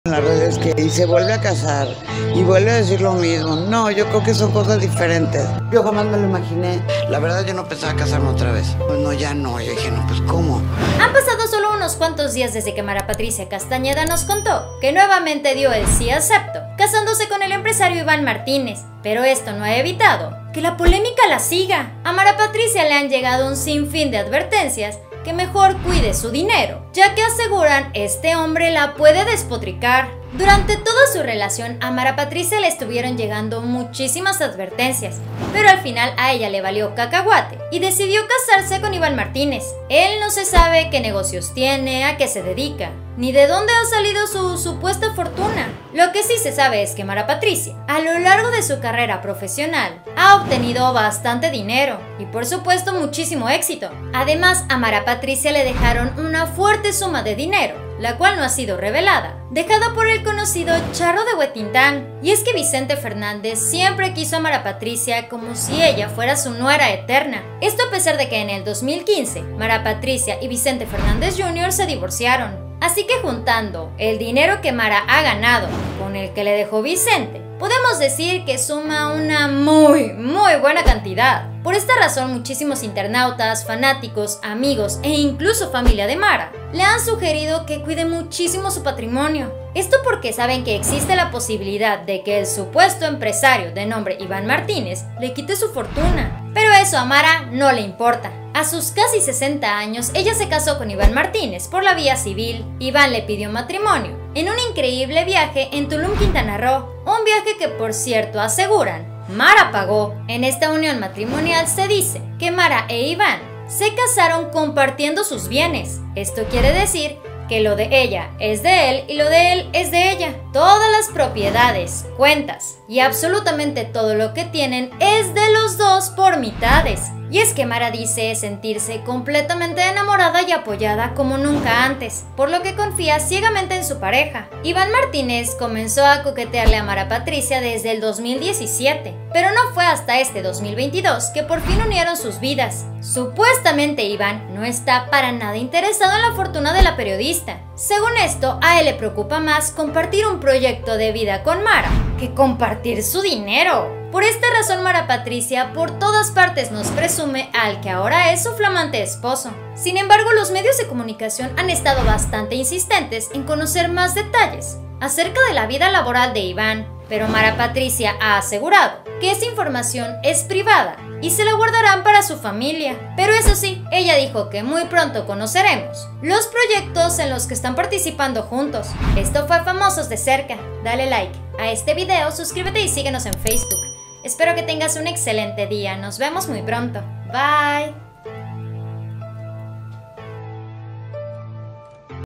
En las redes que y se vuelve a casar y vuelve a decir lo mismo. No, yo creo que son cosas diferentes. Yo jamás me lo imaginé. La verdad, yo no pensaba casarme otra vez. Pues no, ya no. Yo dije, no, pues ¿cómo? Han pasado solo unos cuantos días desde que Mara Patricia Castañeda nos contó que nuevamente dio el sí acepto, casándose con el empresario Iván Martínez. Pero esto no ha evitado que la polémica la siga. A Mara Patricia le han llegado un sinfín de advertencias que mejor cuide su dinero, ya que aseguran este hombre la puede despotricar. Durante toda su relación a Mara Patricia le estuvieron llegando muchísimas advertencias, pero al final a ella le valió cacahuate y decidió casarse con Iván Martínez. Él no se sabe qué negocios tiene, a qué se dedica, ni de dónde ha salido su supuesta fortuna. Lo que sí se sabe es que Mara Patricia, a lo largo de su carrera profesional, ha obtenido bastante dinero y por supuesto muchísimo éxito. Además, a Mara Patricia le dejaron una fuerte suma de dinero, la cual no ha sido revelada, dejada por el conocido Charro de Huetintán. Y es que Vicente Fernández siempre quiso a Mara Patricia como si ella fuera su nuera eterna. Esto a pesar de que en el 2015, Mara Patricia y Vicente Fernández Jr. se divorciaron. Así que juntando el dinero que Mara ha ganado con el que le dejó Vicente, podemos decir que suma una muy buena cantidad. Por esta razón, muchísimos internautas, fanáticos, amigos e incluso familia de Mara le han sugerido que cuide muchísimo su patrimonio. Esto porque saben que existe la posibilidad de que el supuesto empresario de nombre Iván Martínez le quite su fortuna. Pero eso a Mara no le importa. A sus casi 60 años, ella se casó con Iván Martínez por la vía civil. Iván le pidió matrimonio en un increíble viaje en Tulum, Quintana Roo. Un viaje que, por cierto, aseguran, Mara pagó. En esta unión matrimonial se dice que Mara e Iván se casaron compartiendo sus bienes. Esto quiere decir que lo de ella es de él y lo de él es de ella. Todas las propiedades, cuentas y absolutamente todo lo que tienen es de los dos por mitades. Y es que Mara dice sentirse completamente enamorada y apoyada como nunca antes, por lo que confía ciegamente en su pareja. Iván Martínez comenzó a coquetearle a Mara Patricia desde el 2017, pero no fue hasta este 2022 que por fin unieron sus vidas. Supuestamente Iván no está para nada interesado en la fortuna de la periodista. Según esto, a él le preocupa más compartir un proyecto de vida con Mara que compartir su dinero. Por esta razón, Mara Patricia por todas partes nos presume al que ahora es su flamante esposo. Sin embargo, los medios de comunicación han estado bastante insistentes en conocer más detalles acerca de la vida laboral de Iván, pero Mara Patricia ha asegurado que esa información es privada y se la guardarán para su familia. Pero eso sí, ella dijo que muy pronto conoceremos los proyectos en los que están participando juntos. Esto fue Famosos de Cerca. Dale like a este video, suscríbete y síguenos en Facebook. Espero que tengas un excelente día. Nos vemos muy pronto. Bye.